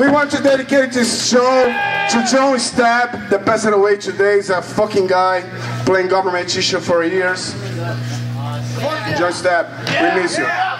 We want to dedicate this show to John Stapp, that passed away today. He's a fucking guy playing government issue for years. John Stapp, we miss you.